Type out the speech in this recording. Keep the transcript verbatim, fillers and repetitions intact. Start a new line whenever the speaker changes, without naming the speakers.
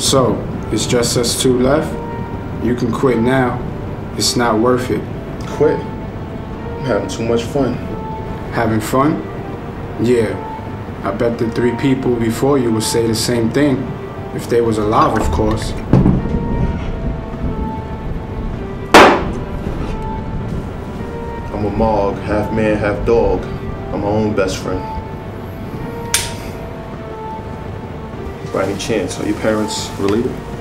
So, it's just us two left? You can quit now. It's not worth it.
Quit? I'm having too much fun.
Having fun? Yeah. I bet the three people before you would say the same thing. If they was alive, of course.
I'm a Mog, half man, half dog. I'm my own best friend. By any chance, are your parents related?